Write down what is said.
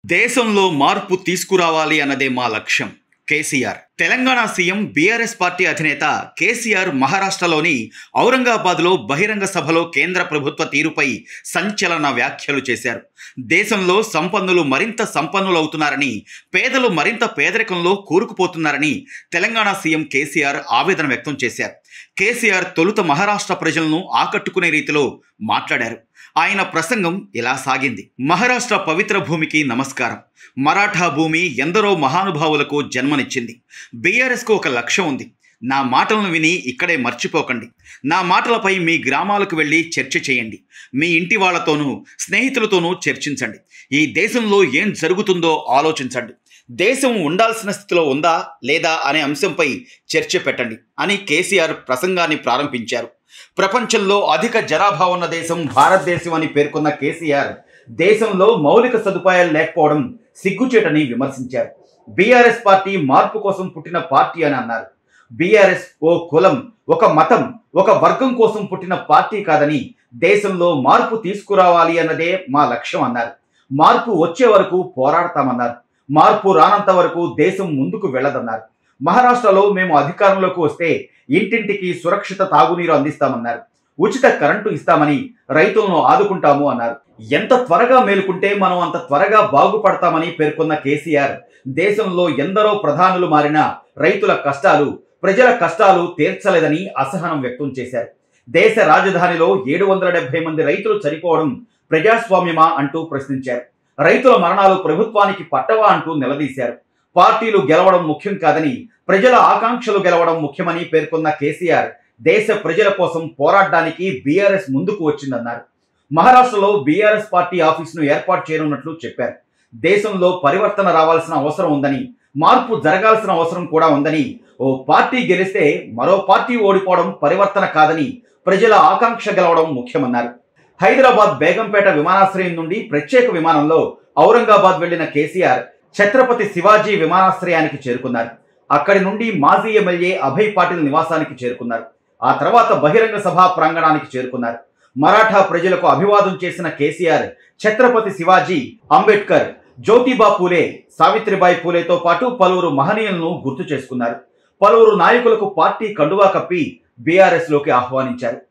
దేశంలో మార్పు తీసుకురావాలి అన్నదే మా లక్ష్యం. KCR. Telangana CM BRS party అధినేత కేసీఆర్ మహారాష్ట్రలోని ఔరంగాబాద్లో బహిరంగ సభలో కేంద్ర ప్రభుత్వ తీరుపై సంచలన వ్యాఖ్యలు చేశారు. దేశంలో సంపన్నులు మరింత సంపన్నులవుతున్నారని, పేదలు మరింత పేదరికంలో కూరుకుపోతున్నారని తెలంగాణ సీఎం కేసీఆర్ ఆవేదన వ్యక్తం చేశారు. కేసీఆర్ తొలుత మహారాష్ట్ర ప్రజలను ఆకట్టుకునే రీతిలో మాట్లాడారు. ఆయన ప్రసంగం ఇలా సాగింది. మహారాష్ట్ర పవిత్ర భూమికి నమస్కారం. మరాఠా భూమి ఎందరో మహానుభావులకు జన్మనిచ్చింది. బీఆర్ఎస్కు ఒక లక్ష్యం ఉంది. నా మాటలను విని ఇక్కడే మర్చిపోకండి. నా మాటలపై మీ గ్రామాలకు వెళ్ళి చర్చ చేయండి. మీ ఇంటి వాళ్లతోనూ స్నేహితులతోనూ చర్చించండి. ఈ దేశంలో ఏం జరుగుతుందో ఆలోచించండి. దేశం ఉండాల్సిన స్థితిలో ఉందా లేదా అనే అంశంపై చర్చ పెట్టండి అని కేసీఆర్ ప్రసంగాన్ని ప్రారంభించారు. ప్రపంచంలో అధిక జనాభా ఉన్న దేశం భారతదేశం అని పేర్కొన్న కేసీఆర్ దేశంలో మౌలిక సదుపాయాలు లేకపోవడం సిగ్గుచేటని విమర్శించారు. బీఆర్ఎస్ పార్టీ మార్పు కోసం పుట్టిన పార్టీ అని అన్నారు. బీఆర్ఎస్ ఓ కులం, ఒక మతం, ఒక వర్గం కోసం పుట్టిన పార్టీ కాదని, దేశంలో మార్పు తీసుకురావాలి అన్నదే మా లక్ష్యం అన్నారు. మార్పు వచ్చే వరకు పోరాడతామన్నారు. మార్పు రానంత వరకు దేశం ముందుకు వెళ్ళదన్నారు. మహారాష్ట్రలో మేము అధికారంలోకి వస్తే ఇంటింటికి సురక్షిత తాగునీరు అందిస్తామన్నారు. ఉచిత కరెంటు ఇస్తామని, రైతులను ఆదుకుంటాము అన్నారు. ఎంత త్వరగా మేలుకుంటే మనం అంత త్వరగా బాగుపడతామని పేర్కొన్న కేసీఆర్ దేశంలో ఎందరో ప్రధానులు మారినా రైతుల కష్టాలు, ప్రజల కష్టాలు తీర్చలేదని అసహనం వ్యక్తం చేశారు. దేశ రాజధానిలో 770 మంది రైతులు చనిపోవడం ప్రజాస్వామ్యమా అంటూ ప్రశ్నించారు. రైతుల మరణాలు ప్రభుత్వానికి పట్టవా అంటూ నిలదీశారు. పార్టీలు గెలవడం ముఖ్యం కాదని, ప్రజల ఆకాంక్షలు గెలవడం ముఖ్యమని పేర్కొన్న కేసీఆర్ దేశ ప్రజల కోసం పోరాడడానికి బీఆర్ఎస్ ముందుకు వచ్చిందన్నారు. మహారాష్ట్రలో బీఆర్ఎస్ పార్టీ ఆఫీసును ఏర్పాటు చేయనున్నట్లు చెప్పారు. దేశంలో పరివర్తన రావాల్సిన అవసరం ఉందని, మార్పు జరగాల్సిన అవసరం కూడా ఉందని, ఓ పార్టీ గెలిస్తే మరో పార్టీ ఓడిపోవడం పరివర్తన కాదని, ప్రజల ఆకాంక్ష గెలవడం ముఖ్యమన్నారు. హైదరాబాద్ బేగంపేట విమానాశ్రయం నుండి ప్రత్యేక విమానంలో ఔరంగాబాద్ వెళ్లిన కేసీఆర్ ఛత్రపతి శివాజీ విమానాశ్రయానికి చేరుకున్నారు. అక్కడి నుండి మాజీ ఎమ్మెల్యే అభయ్ పాటిల్ నివాసానికి చేరుకున్నారు. ఆ తర్వాత బహిరంగ సభా ప్రాంగణానికి చేరుకున్నారు. మరాఠా ప్రజలకు అభివాదం చేసిన కేసీఆర్ ఛత్రపతి శివాజీ, అంబేద్కర్, జ్యోతిబా పూలే, సావిత్రిబాయి పూలేతో పాటు పలువురు మహనీయులను గుర్తు చేసుకున్నారు. పలువురు నాయకులకు పార్టీ కండువా కప్పి బీఆర్ఎస్ లోకి ఆహ్వానించారు.